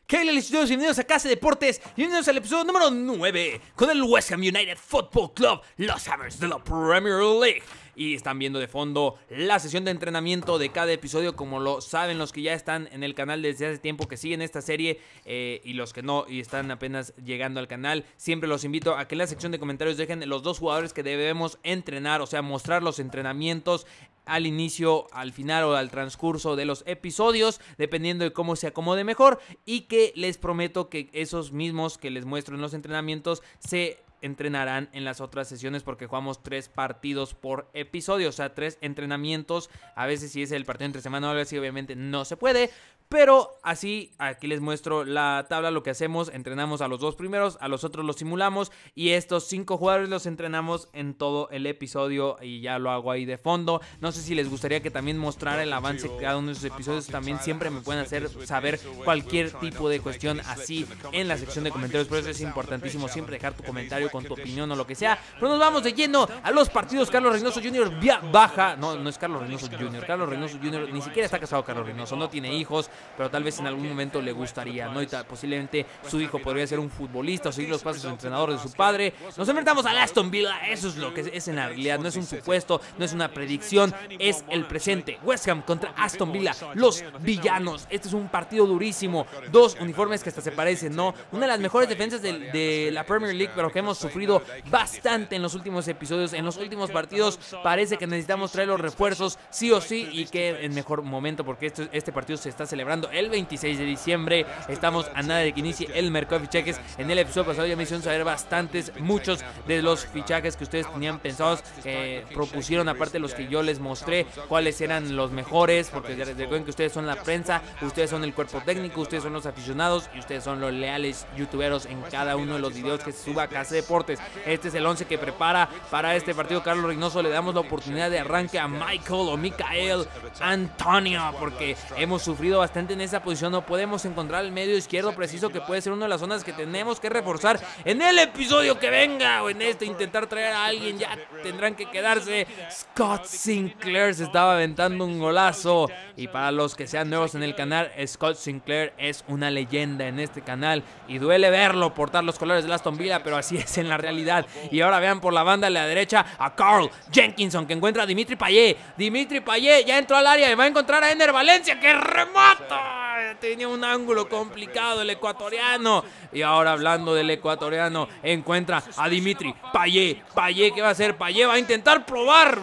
¿Qué hay, licenciados? Bienvenidos a Casa Deportes y bienvenidos al episodio número 9 con el West Ham United Football Club, los Hammers de la Premier League. Y están viendo de fondo la sesión de entrenamiento de cada episodio, como lo saben los que ya están en el canal desde hace tiempo, que siguen esta serie, y los que no y están apenas llegando al canal. Siempre los invito a que en la sección de comentarios dejen los dos jugadores que debemos entrenar, o sea, mostrar los entrenamientos al inicio, al final o al transcurso de los episodios, dependiendo de cómo se acomode mejor, y que les prometo que esos mismos que les muestro en los entrenamientos se entrenarán en las otras sesiones, porque jugamos 3 partidos por episodio, o sea, 3 entrenamientos. A veces si es el partido entre semana o algo así, obviamente no se puede, pero así aquí les muestro la tabla, lo que hacemos: entrenamos a los 2 primeros, a los otros los simulamos, y estos 5 jugadores los entrenamos en todo el episodio, y ya lo hago ahí de fondo. No sé si les gustaría que también mostrara el avance de cada uno de esos episodios. También siempre me pueden hacer saber cualquier tipo de cuestión así en la sección de comentarios, por eso es importantísimo siempre dejar tu comentario con tu opinión o lo que sea. Pero nos vamos de lleno a los partidos. Carlos Reynoso Jr. baja, no es Carlos Reynoso Jr. Carlos Reynoso Jr. ni siquiera está casado. Carlos Reynoso no tiene hijos, pero tal vez en algún momento le gustaría, ¿no? Y posiblemente su hijo podría ser un futbolista o seguir los pasos del entrenador de su padre. Nos enfrentamos al Aston Villa, eso es lo que es en la realidad, no es un supuesto, no es una predicción, es el presente. West Ham contra Aston Villa, los villanos. Este es un partido durísimo, 2 uniformes que hasta se parecen, ¿no? Una de las mejores defensas de la Premier League, pero que hemos sufrido bastante en los últimos episodios, en los últimos partidos. Parece que necesitamos traer los refuerzos sí o sí, y que en mejor momento, porque este partido se está celebrando el 26 de diciembre. Estamos a nada de que inicie el mercado de fichajes. En el episodio pasado ya me hicieron saber muchos de los fichajes que ustedes tenían pensados, propusieron, aparte de los que yo les mostré, cuáles eran los mejores, porque recuerden que ustedes son la prensa, ustedes son el cuerpo técnico, ustedes son los aficionados y ustedes son los leales youtuberos en cada uno de los videos que se suba a Casa Deportes. Este es el 11 que prepara para este partido Carlos Reynoso. Le damos la oportunidad de arranque a Michael Antonio, porque hemos sufrido bastante en esa posición. No podemos encontrar el medio izquierdo preciso, que puede ser una de las zonas que tenemos que reforzar en el episodio que venga, o en intentar traer a alguien. Ya tendrán que quedarse. Scott Sinclair se estaba aventando un golazo, y para los que sean nuevos en el canal, Scott Sinclair es una leyenda en este canal y duele verlo portar los colores de Aston Villa, pero así es en la realidad. Y ahora vean por la banda a la derecha a Carl Jenkinson, que encuentra a Dimitri Payet. Dimitri Payet ya entró al área y va a encontrar a Ener Valencia, que remata. Tenía un ángulo complicado el ecuatoriano. Y ahora, hablando del ecuatoriano, encuentra a Dimitri Payet. Payet, ¿qué va a hacer? Payet va a intentar probar,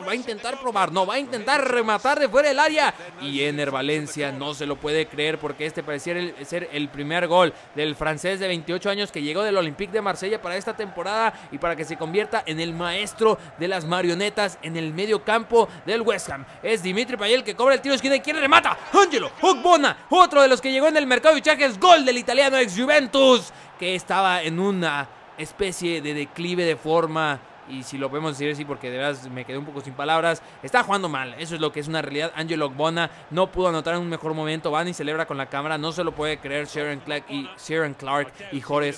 no, va a intentar rematar de fuera del área. Y Ener Valencia no se lo puede creer, porque este pareciera ser el primer gol del francés de 28 años que llegó del Olympique de Marsella para esta temporada, y para que se convierta en el maestro de las marionetas en el medio campo del West Ham. Es Dimitri Payet el que cobra el tiro de esquina. ¿Y quién remata? Angelo Ogbonna, otro de los que llegó en el mercado de fichajes. Gol del italiano ex Juventus, que estaba en una especie de declive de forma, y si lo podemos decir así, porque de verdad me quedé un poco sin palabras. Está jugando mal, eso es lo que es una realidad. Angelo Ogbonna no pudo anotar en un mejor momento. Van y celebra con la cámara, no se lo puede creer. Sharon Clark y Jores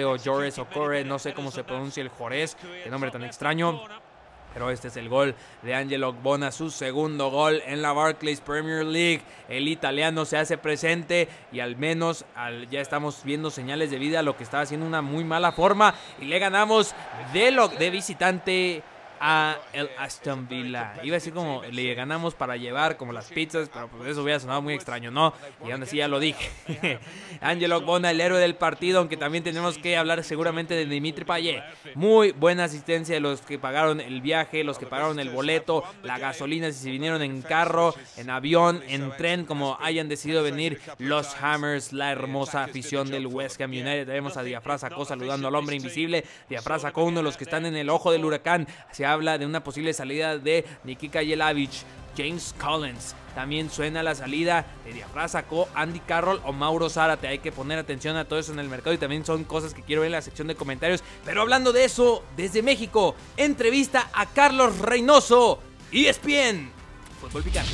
Ocore, no sé cómo se pronuncia el Jores, qué nombre tan extraño. Pero este es el gol de Angelo Ogbonna, su segundo gol en la Barclays Premier League. El italiano se hace presente, y al menos ya estamos viendo señales de vida a lo que estaba haciendo una muy mala forma. Y le ganamos de visitante a el Aston Villa. Iba a decir como le ganamos para llevar, como las pizzas, pero pues eso hubiera sonado muy extraño, ¿no? Y aún así ya lo dije. Angelo Ogbonna, el héroe del partido, aunque también tenemos que hablar seguramente de Dimitri Payet. Muy buena asistencia de los que pagaron el viaje, los que pagaron el boleto, la gasolina, si se vinieron en carro, en avión, en tren, como hayan decidido venir los Hammers, la hermosa afición del West Ham United. Tenemos a Diafra Sakho saludando al hombre invisible. Diafra Sakho, uno de los que están en el ojo del huracán. Se habla de una posible salida de Nikita Jelavic. James Collins, también suena la salida de Diafra Sakho, Andy Carroll o Mauro Zárate. Hay que poner atención a todo eso en el mercado, y también son cosas que quiero ver en la sección de comentarios. Pero hablando de eso, desde México, entrevista a Carlos Reynoso, ESPN Fútbol Picante.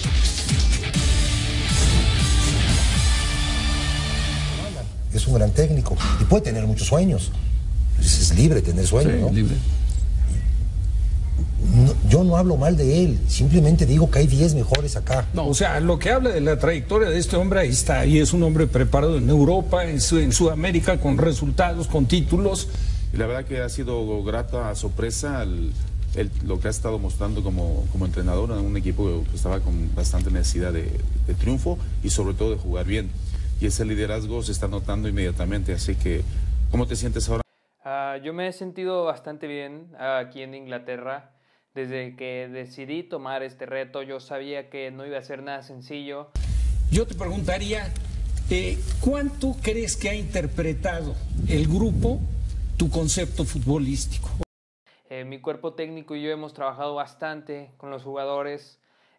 Es un gran técnico y puede tener muchos sueños. Es libre tener sueños, sí, ¿no? Libre. Yo no hablo mal de él, simplemente digo que hay 10 mejores acá. No, o sea, lo que habla de la trayectoria de este hombre, ahí está, y es un hombre preparado en Europa, en Sudamérica, con resultados, con títulos. Y la verdad que ha sido grata sorpresa lo que ha estado mostrando como entrenador en un equipo que estaba con bastante necesidad de triunfo y sobre todo de jugar bien. Y ese liderazgo se está notando inmediatamente, así que, ¿cómo te sientes ahora? Yo me he sentido bastante bien aquí en Inglaterra. Desde que decidí tomar este reto, yo sabía que no iba a ser nada sencillo. Yo te preguntaría, ¿cuánto crees que ha interpretado el grupo tu concepto futbolístico? Mi cuerpo técnico y yo hemos trabajado bastante con los jugadores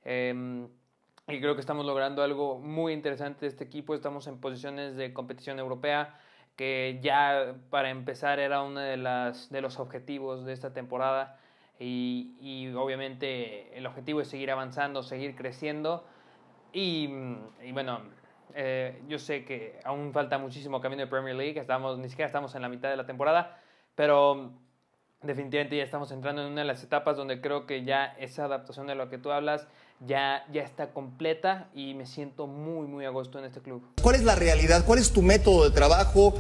y creo que estamos logrando algo muy interesante de este equipo. Estamos en posiciones de competición europea, que ya para empezar era uno de los objetivos de esta temporada. Y obviamente el objetivo es seguir avanzando, seguir creciendo y bueno, yo sé que aún falta muchísimo camino de Premier League, ni siquiera estamos en la mitad de la temporada, pero definitivamente ya estamos entrando en una de las etapas donde creo que ya esa adaptación de lo que tú hablas ya está completa y me siento muy, muy a gusto en este club. ¿Cuál es la realidad? ¿Cuál es tu método de trabajo?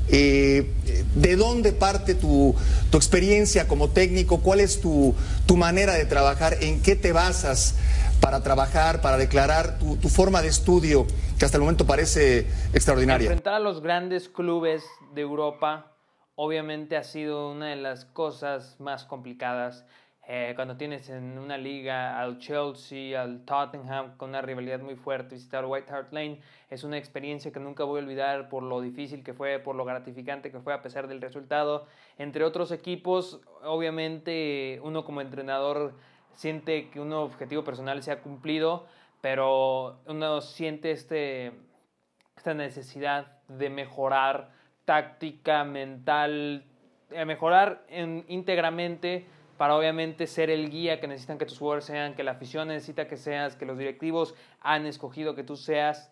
¿De dónde parte tu experiencia como técnico? ¿Cuál es tu manera de trabajar? ¿En qué te basas para trabajar, para declarar tu forma de estudio, que hasta el momento parece extraordinaria? Enfrentar a los grandes clubes de Europa obviamente ha sido una de las cosas más complicadas. Cuando tienes en una liga al Chelsea, al Tottenham, con una rivalidad muy fuerte, visitar White Hart Lane es una experiencia que nunca voy a olvidar por lo difícil que fue, por lo gratificante que fue a pesar del resultado. Entre otros equipos, obviamente uno como entrenador siente que un objetivo personal se ha cumplido, pero uno siente esta necesidad de mejorar táctica, mental, mejorar íntegramente, para obviamente ser el guía que necesitan que tus jugadores sean, que la afición necesita que seas, que los directivos han escogido que tú seas,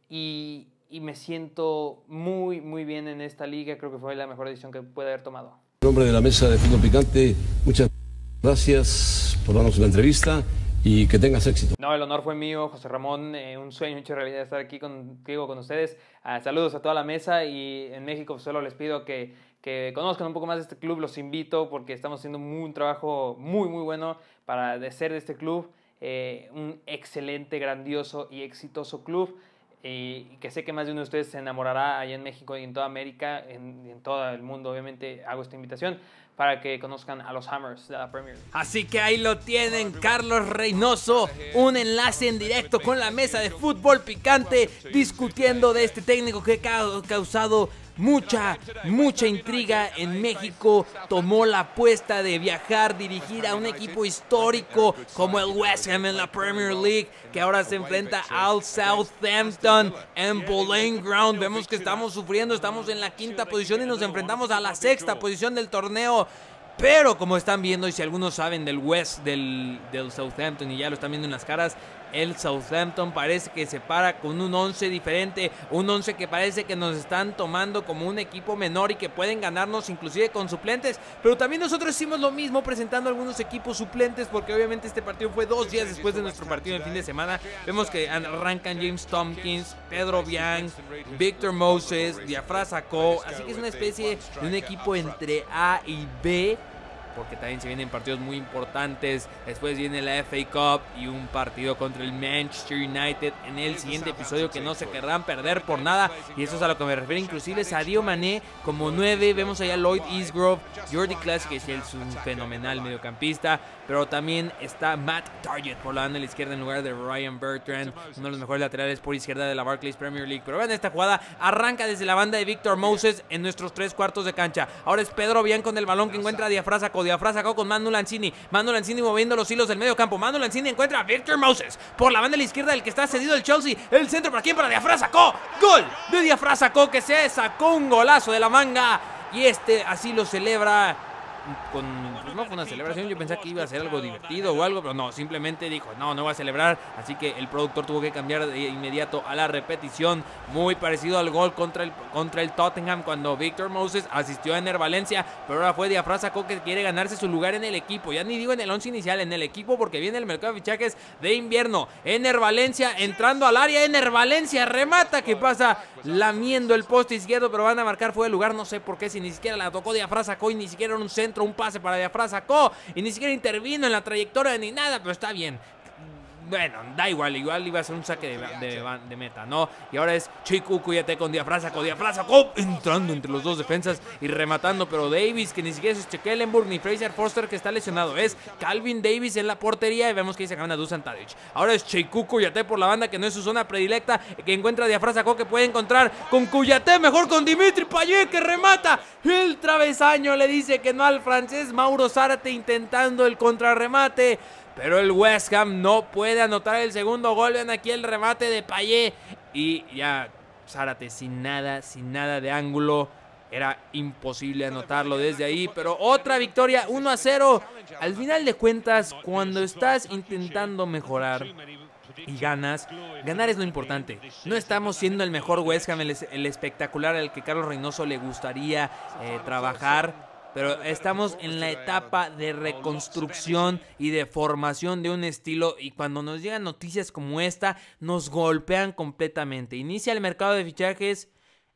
y me siento muy, muy bien en esta liga. Creo que fue la mejor decisión que pude haber tomado. En nombre de la mesa de Fútbol Picante, muchas gracias por darnos una entrevista y que tengas éxito. No, el honor fue mío, José Ramón, un sueño hecho realidad estar aquí contigo, con ustedes. Saludos a toda la mesa, y en México solo les pido que conozcan un poco más de este club. Los invito porque estamos haciendo un trabajo muy, muy bueno para hacer de este club un excelente, grandioso y exitoso club. Y que sé que más de uno de ustedes se enamorará allá en México y en toda América, en todo el mundo. Obviamente hago esta invitación para que conozcan a los Hammers de la Premier League. Así que ahí lo tienen, Carlos Reynoso, un enlace en directo con la mesa de Fútbol Picante, discutiendo de este técnico que ha causado mucha intriga en México. Tomó la apuesta de viajar, dirigir a un equipo histórico como el West Ham en la Premier League, que ahora se enfrenta al Southampton en Boleyn Ground. Vemos que estamos sufriendo, estamos en la 5ª posición y nos enfrentamos a la 6ª posición del torneo. Pero como están viendo, y si algunos saben del Southampton y ya lo están viendo en las caras, el Southampton parece que se para con un 11 diferente, un 11 que parece que nos están tomando como un equipo menor y que pueden ganarnos inclusive con suplentes. Pero también nosotros hicimos lo mismo presentando algunos equipos suplentes, porque obviamente este partido fue 2 días después de nuestro partido del fin de semana. Vemos que arrancan James Tompkins, Pedro Bian, Victor Moses, Diafra Sakho, así que es una especie de un equipo entre A y B, porque también se vienen partidos muy importantes. Después viene la FA Cup y un partido contra el Manchester United en el siguiente episodio que no se querrán perder por nada. Y eso es a lo que me refiero. Inclusive Sadio Mané como 9. Vemos allá a Lloyd Eastgrove, Jordi Class, que es un fenomenal mediocampista. Pero también está Matt Targett por la banda de la izquierda en lugar de Ryan Bertrand, uno de los mejores laterales por izquierda de la Barclays Premier League. Pero vean esta jugada, arranca desde la banda de Victor Moses en nuestros 3/4 de cancha. Ahora es Pedro Bian con el balón que encuentra a Diafra Sakho con Manu Lanzini moviendo los hilos del medio campo. Manu Lanzini encuentra a Victor Moses por la banda de la izquierda, el que está cedido el Chelsea. El centro para quién, para Diafra Sakho. Gol de Diafra Sakho, que se sacó un golazo de la manga, y así lo celebra pues no fue una celebración. Yo pensé que iba a ser algo divertido o algo, pero no, simplemente dijo no va a celebrar. Así que el productor tuvo que cambiar de inmediato a la repetición, muy parecido al gol contra el Tottenham cuando Victor Moses asistió a Ener Valencia, pero ahora fue Diafra Sakho que quiere ganarse su lugar en el equipo. Ya ni digo en el 11 inicial, en el equipo, porque viene el mercado de fichajes de invierno. Ener Valencia entrando al área, Ener Valencia remata, que pasa lamiendo el poste izquierdo, pero van a marcar fuera de lugar, no sé por qué, si ni siquiera la tocó Diafra Sakho y ni siquiera era un centro, un pase para Diafra Sakho y ni siquiera intervino en la trayectoria ni nada, pero está bien. Bueno, da igual iba a ser un saque de meta, ¿no? Y ahora es Cheikhou Kouyaté con Diafra Sakho entrando entre los dos defensas y rematando, pero Davis, que ni siquiera es Stekelenburg ni Fraser Forster, que está lesionado, es Calvin Davis en la portería, y vemos que ahí se gana Dusan Tadic. Ahora es Cheikhou Kouyaté por la banda, que no es su zona predilecta, que encuentra a Diafra Sakho, que puede encontrar con Kouyaté, mejor con Dimitri Payet, que remata. El travesaño le dice que no al francés. Mauro Zárate intentando el contrarremate, pero el West Ham no puede anotar el segundo gol. Vean aquí el remate de Payet. Y ya Zárate sin nada de ángulo. Era imposible anotarlo desde ahí. Pero otra victoria, 1-0. Al final de cuentas, cuando estás intentando mejorar y ganas, ganar es lo importante. No estamos siendo el mejor West Ham, el espectacular al que Carlos Reynoso le gustaría trabajar. Pero estamos en la etapa de reconstrucción y de formación de un estilo, y cuando nos llegan noticias como esta, nos golpean completamente. Inicia el mercado de fichajes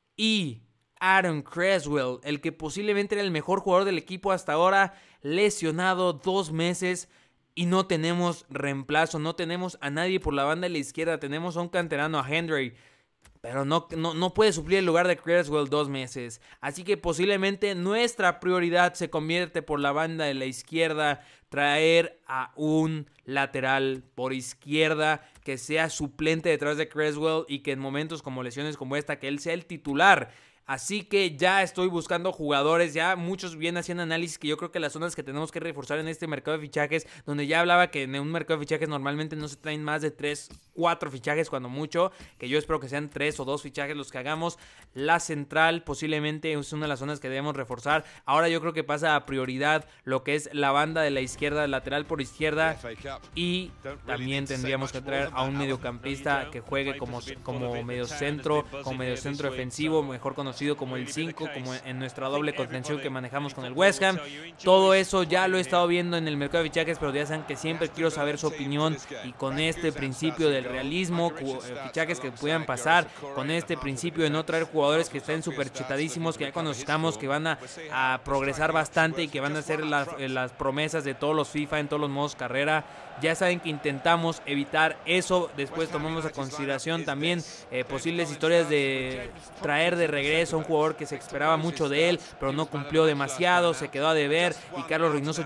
y Aaron Cresswell, el que posiblemente era el mejor jugador del equipo hasta ahora, lesionado 2 meses. Y no tenemos reemplazo, no tenemos a nadie por la banda de la izquierda. Tenemos a un canterano, a Henry, pero no puede suplir el lugar de Cresswell 2 meses. Así que posiblemente nuestra prioridad se convierte por la banda de la izquierda. Traer a un lateral por izquierda que sea suplente detrás de Cresswell, y que en momentos como lesiones como esta, que él sea el titular. Así que ya estoy buscando jugadores, ya muchos vienen haciendo análisis, que yo creo que las zonas que tenemos que reforzar en este mercado de fichajes, donde ya hablaba que en un mercado de fichajes normalmente no se traen más de 3-4 fichajes cuando mucho, que yo espero que sean 3 o 2 fichajes los que hagamos. La central posiblemente es una de las zonas que debemos reforzar. Ahora yo creo que pasa a prioridad lo que es la banda de la izquierda, lateral por izquierda, y también tendríamos que traer a un mediocampista que juegue como mediocentro, como mediocentro defensivo, mejor conocido como el 5, como en nuestra doble contención que manejamos con el West Ham. Todo eso ya lo he estado viendo en el mercado de fichajes, pero ya saben que siempre quiero saber su opinión, y con este principio del realismo, fichajes que puedan pasar, con este principio de no traer jugadores que estén súper chetadísimos, que ya conozcamos que van a progresar bastante y que van a ser las promesas de todos los FIFA en todos los modos carrera. Ya saben que intentamos evitar eso. Después tomamos a consideración también posibles historias de traer de regreso a un jugador que se esperaba mucho de él, pero no cumplió demasiado, se quedó a deber. Y Carlos Reynoso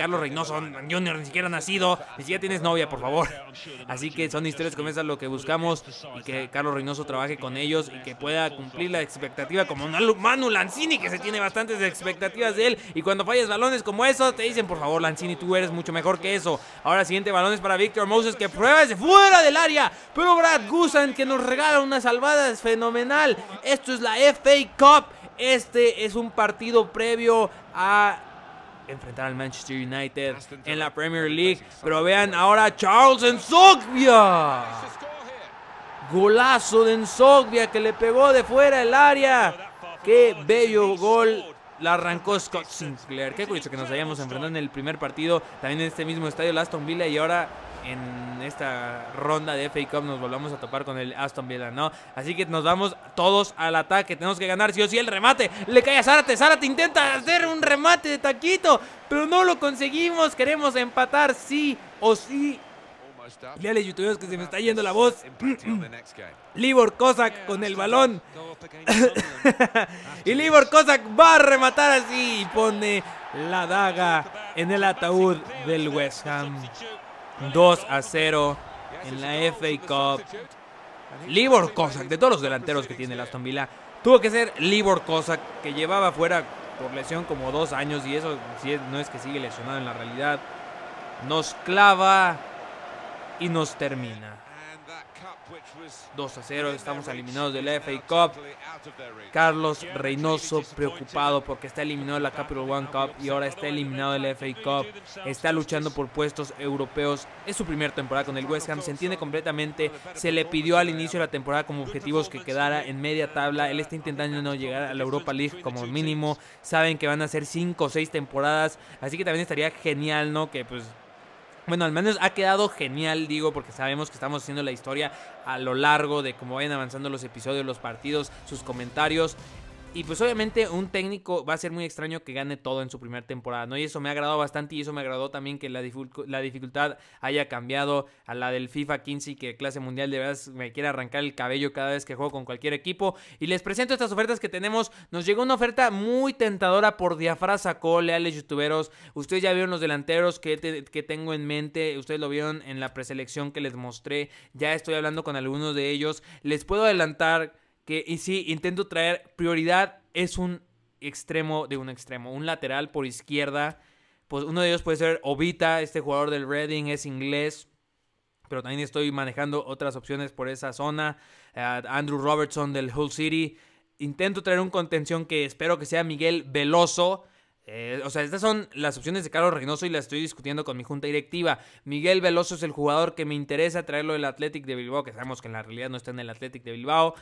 Jr. ni siquiera ha nacido, ni siquiera tienes novia, por favor. Así que son historias como esas lo que buscamos, y que Carlos Reynoso trabaje con ellos y que pueda cumplir la expectativa, como Manu Lanzini, que se tiene bastantes expectativas de él. Y cuando fallas balones como eso, te dicen, por favor, Lanzini, tú eres mucho mejor que eso. Ahora siguiente balones para Victor Moses, que prueba desde fuera del área, pero Brad Guzan, que nos regala una salvada, es fenomenal. Esto es la FA Cup. Este es un partido previo a enfrentar al Manchester United en la Premier League. Pero vean ahora Charles Nsongbia. Golazo de Nsongbia, que le pegó de fuera del área. Qué bello gol. La arrancó Scott Sinclair. Qué curioso que nos hayamos enfrentado en el primer partido, también en este mismo estadio, el Aston Villa, y ahora en esta ronda de FA Cup nos volvamos a topar con el Aston Villa, ¿no? Así que nos vamos todos al ataque. Tenemos que ganar sí o sí. El remate le cae a Zárate. Zárate intenta hacer un remate de taquito, pero no lo conseguimos. Queremos empatar sí o sí. Leales youtubers, que se me está yendo la voz. Libor Kozak con el balón. Y Libor Kozak va a rematar así y pone la daga en el ataúd del West Ham. 2-0 en la FA Cup. Libor Kozak, de todos los delanteros que tiene el Aston Villa, tuvo que ser Libor Kozak, que llevaba fuera por lesión como 2 años, y eso no es que sigue lesionado en la realidad. Nos clava y nos termina. 2-0, estamos eliminados del FA Cup. Carlos Reynoso preocupado porque está eliminado de la Capital One Cup y ahora está eliminado del FA Cup. Está luchando por puestos europeos. Es su primera temporada con el West Ham, se entiende completamente. Se le pidió al inicio de la temporada como objetivos que quedara en media tabla. Él está intentando no llegar a la Europa League como mínimo. Saben que van a ser 5 o 6 temporadas, así que también estaría genial, ¿no? Que pues... Bueno, al menos ha quedado genial, digo, porque sabemos que estamos haciendo la historia a lo largo de cómo vayan avanzando los episodios, los partidos, sus comentarios. Y pues obviamente un técnico va a ser muy extraño que gane todo en su primera temporada, ¿no? Y eso me ha agradado bastante y eso me agradó también que la dificultad haya cambiado a la del FIFA 15 y que clase mundial de verdad me quiera arrancar el cabello cada vez que juego con cualquier equipo. Y les presento estas ofertas que tenemos. Nos llegó una oferta muy tentadora por Diafra Cole, leales youtuberos. Ustedes ya vieron los delanteros que tengo en mente. Ustedes lo vieron en la preselección que les mostré. Ya estoy hablando con algunos de ellos. Les puedo adelantar que, y sí, intento traer prioridad, es un extremo de un extremo, un lateral por izquierda. Pues uno de ellos puede ser Obita, este jugador del Reading, es inglés, pero también estoy manejando otras opciones por esa zona. Andrew Robertson del Hull City. Intento traer un contención que espero que sea Miguel Veloso. O sea, estas son las opciones de Carlos Reynoso y las estoy discutiendo con mi junta directiva. Miguel Veloso es el jugador que me interesa traerlo del Athletic de Bilbao, que sabemos que en la realidad no está en el Athletic de Bilbao.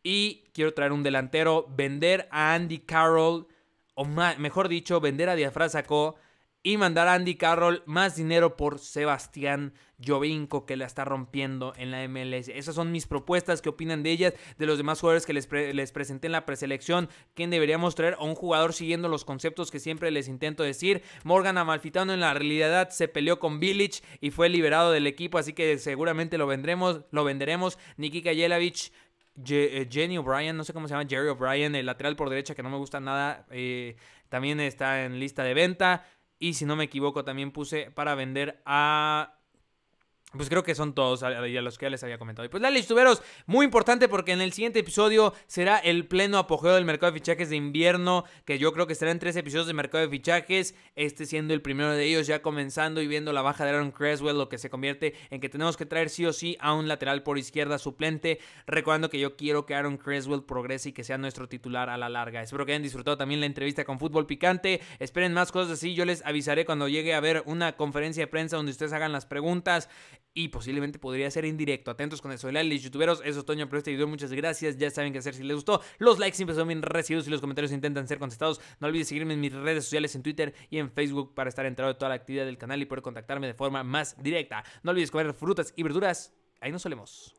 Y quiero traer un delantero, vender a Andy Carroll, o mejor dicho, vender a Diafra Cole y mandar a Andy Carroll más dinero por Sebastián Giovinco, que la está rompiendo en la MLS. Esas son mis propuestas. ¿Qué opinan de ellas? De los demás jugadores que les presenté en la preselección. ¿Quién deberíamos traer? A un jugador siguiendo los conceptos que siempre les intento decir. Morgan Amalfitano en la realidad se peleó con Bilic y fue liberado del equipo, así que seguramente lo venderemos. Nikita Jelavic, Jenny O'Brien, no sé cómo se llama, Jerry O'Brien, el lateral por derecha que no me gusta nada, también está en lista de venta. Y si no me equivoco también puse para vender a... Pues creo que son todos a los que ya les había comentado. Y pues dale, youtuberos, muy importante porque en el siguiente episodio será el pleno apogeo del mercado de fichajes de invierno, que yo creo que estará en 3 episodios de mercado de fichajes, este siendo el primero de ellos, ya comenzando y viendo la baja de Aaron Cresswell, lo que se convierte en que tenemos que traer sí o sí a un lateral por izquierda suplente, recordando que yo quiero que Aaron Cresswell progrese y que sea nuestro titular a la larga. Espero que hayan disfrutado también la entrevista con Fútbol Picante, esperen más cosas así, yo les avisaré cuando llegue a ver una conferencia de prensa donde ustedes hagan las preguntas. Y posiblemente podría ser en directo. Atentos con eso. Leales youtuberos, eso es Toño por este video. Muchas gracias. Ya saben qué hacer si les gustó. Los likes siempre son bien recibidos y los comentarios intentan ser contestados. No olvides seguirme en mis redes sociales, en Twitter y en Facebook, para estar enterado de toda la actividad del canal y poder contactarme de forma más directa. No olvides comer frutas y verduras. Ahí nos solemos.